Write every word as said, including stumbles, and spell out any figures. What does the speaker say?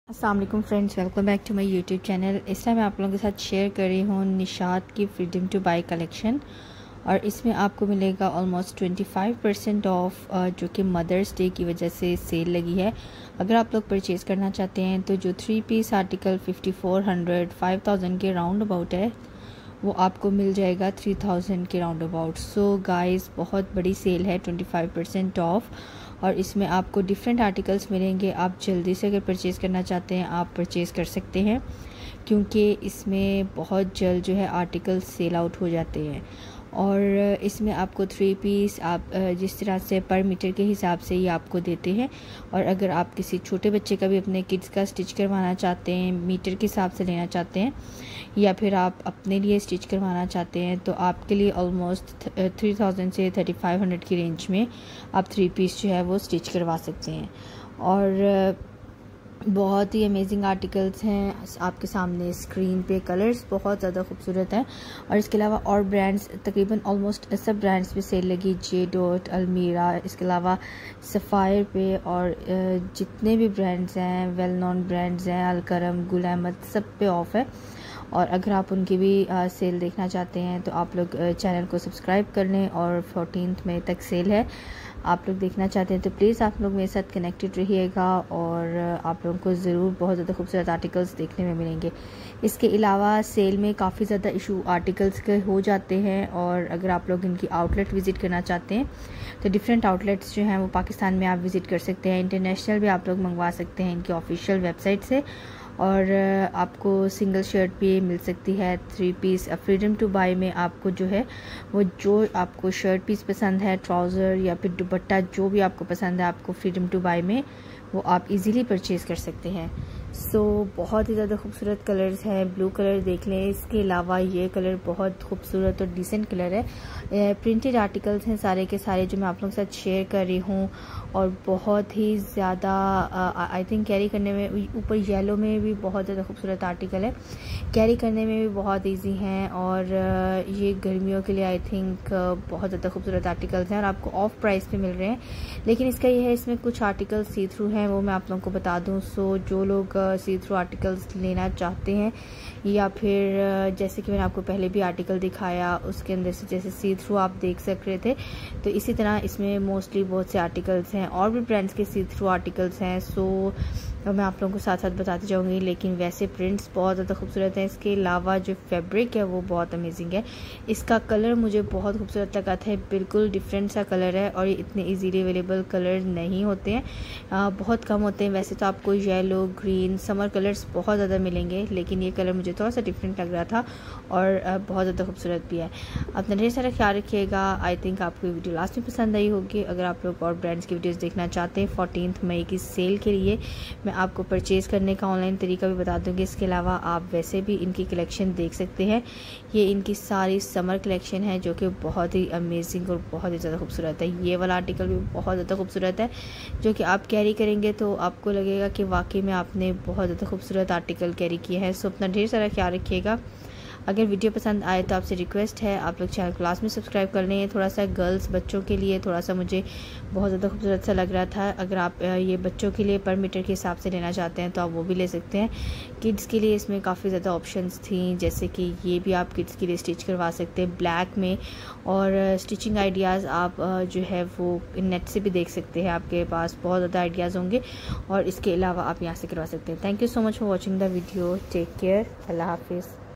अस्सलाम वालेकुम friends, welcome back to my YouTube channel. इस टाइम मैं आप लोगों के साथ शेयर कर रही हूँ निशात की फ्रीडम टू बाय कलेक्शन। और इसमें आपको मिलेगा ऑलमोस्ट पच्चीस परसेंट ऑफ, जो कि मदर्स डे की वजह से सेल लगी है। अगर आप लोग परचेज़ करना चाहते हैं तो जो three piece article fifty four hundred five thousand के राउंड अबाउट है वो आपको मिल जाएगा थ्री थाउजेंड के राउंड अबाउट। सो गाइस, बहुत बड़ी सेल है, पच्चीस परसेंट ऑफ। और इसमें आपको डिफरेंट आर्टिकल्स मिलेंगे। आप जल्दी से अगर परचेज़ करना चाहते हैं आप परचेज़ कर सकते हैं, क्योंकि इसमें बहुत जल्द जो है आर्टिकल्स सेल आउट हो जाते हैं। और इसमें आपको थ्री पीस आप जिस तरह से पर मीटर के हिसाब से ये आपको देते हैं। और अगर आप किसी छोटे बच्चे का भी अपने किड्स का स्टिच करवाना चाहते हैं, मीटर के हिसाब से लेना चाहते हैं, या फिर आप अपने लिए स्टिच करवाना चाहते हैं, तो आपके लिए ऑलमोस्ट थ्री थाउजेंड से थर्टी फाइव हंड्रेड की रेंज में आप थ्री पीस जो है वो स्टिच करवा सकते हैं। और बहुत ही अमेजिंग आर्टिकल्स हैं आपके सामने स्क्रीन पे। कलर्स बहुत ज़्यादा खूबसूरत हैं। और इसके अलावा और ब्रांड्स, तकरीबन ऑलमोस्ट सब ब्रांड्स पे सेल लगी, जे डॉट, अलमीरा, इसके अलावा सफ़ायर पे, और जितने भी ब्रांड्स हैं, वेल नोन ब्रांड्स हैं, अलकरम, गुल अहमद, सब पे ऑफ है। और अगर आप उनकी भी आ, सेल देखना चाहते हैं तो आप लोग चैनल को सब्सक्राइब कर लें। और फोर्टीन्थ मई तक सेल है, आप लोग देखना चाहते हैं तो प्लीज़ आप लोग मेरे साथ कनेक्टेड रहिएगा। और आप लोगों को ज़रूर बहुत ज़्यादा खूबसूरत आर्टिकल्स देखने में मिलेंगे। इसके अलावा सेल में काफ़ी ज़्यादा इशू आर्टिकल्स के हो जाते हैं। और अगर आप लोग इनकी आउटलेट विज़िट करना चाहते हैं तो डिफरेंट आउटलेट्स जो हैं वो पाकिस्तान में आप विज़िट कर सकते हैं। इंटरनेशनल भी आप लोग मंगवा सकते हैं इनकी ऑफिशियल वेबसाइट से। और आपको सिंगल शर्ट भी मिल सकती है three piece. Freedom to buy में आपको जो है वो जो आपको शर्ट पीस पसंद है, ट्राउज़र या फिर दुपट्टा, जो भी आपको पसंद है, आपको फ्रीडम टू बाय में वो आप इजीली परचेज़ कर सकते हैं। सो so, बहुत ही ज़्यादा खूबसूरत कलर्स हैं। ब्लू कलर देख लें, इसके अलावा ये कलर बहुत खूबसूरत और डिसेंट कलर है। प्रिंटेड आर्टिकल्स हैं सारे के सारे जो मैं आप लोगों के साथ शेयर कर रही हूँ। और बहुत ही ज़्यादा आई थिंक कैरी करने में, ऊपर येलो में भी बहुत ज़्यादा खूबसूरत आर्टिकल है, कैरी करने में भी बहुत ईजी हैं। और uh, ये गर्मियों के लिए आई थिंक uh, बहुत ज़्यादा खूबसूरत आर्टिकल्स हैं और आपको ऑफ प्राइस पे मिल रहे हैं। लेकिन इसका ये है, इसमें कुछ आर्टिकल्स सी थ्रू हैं, वो मैं आप लोगों को बता दूँ। सो जो लोग सी थ्रू आर्टिकल्स लेना चाहते हैं, या फिर जैसे कि मैंने आपको पहले भी आर्टिकल दिखाया उसके अंदर से जैसे सी थ्रू आप देख सक रहे थे, तो इसी तरह इसमें मोस्टली बहुत से आर्टिकल्स हैं। और भी ब्रांड्स के सी थ्रू आर्टिकल्स हैं, सो मैं आप लोगों को साथ साथ बताती जाऊंगी। लेकिन वैसे प्रिंट्स बहुत ज़्यादा खूबसूरत हैं। इसके अलावा जो फैब्रिक है वो बहुत अमेजिंग है। इसका कलर मुझे बहुत खूबसूरत लगा था, बिल्कुल डिफरेंट सा कलर है। और ये इतने इजीली अवेलेबल कलर नहीं होते हैं, आ, बहुत कम होते हैं। वैसे तो आपको येलो, ग्रीन, समर कलर्स बहुत ज़्यादा मिलेंगे, लेकिन ये कलर मुझे थोड़ा सा डिफरेंट लग रहा था और आ, बहुत ज़्यादा खूबसूरत भी है। अपना ढेर सारा ख्याल रखिएगा। आई थिंक आपको ये वीडियो लास्ट में पसंद आई होगी। अगर आप लोग और ब्रांड्स की वीडियोज़ देखना चाहते हैं फोर्टीन्थ मई की सेल के लिए, मैं आपको परचेज़ करने का ऑनलाइन तरीका भी बता दूंगी। इसके अलावा आप वैसे भी इनकी कलेक्शन देख सकते हैं। ये इनकी सारी समर कलेक्शन है जो कि बहुत ही अमेजिंग और बहुत ही ज़्यादा खूबसूरत है। ये वाला आर्टिकल भी बहुत ज़्यादा खूबसूरत है, जो कि आप कैरी करेंगे तो आपको लगेगा कि वाकई में आपने बहुत ज़्यादा खूबसूरत आर्टिकल कैरी किया है। सो अपना ढेर सारा ख्याल रखिएगा। अगर वीडियो पसंद आए तो आपसे रिक्वेस्ट है आप लोग चैनल क्लास में सब्सक्राइब कर लें। थोड़ा सा गर्ल्स बच्चों के लिए थोड़ा सा मुझे बहुत ज़्यादा खूबसूरत सा लग रहा था। अगर आप ये बच्चों के लिए पर मीटर के हिसाब से लेना चाहते हैं तो आप वो भी ले सकते हैं। किड्स के लिए इसमें काफ़ी ज़्यादा ऑप्शंस थी, जैसे कि ये भी आप किड्स के लिए स्टिच करवा सकते हैं ब्लैक में। और स्टिचिंग आइडियाज़ आप जो है वो नेट से भी देख सकते हैं, आपके पास बहुत ज़्यादा आइडियाज़ होंगे। और इसके अलावा आप यहाँ से करवा सकते हैं। Thank you so much for watching the video. Take care. अल्लाह हाफिज़।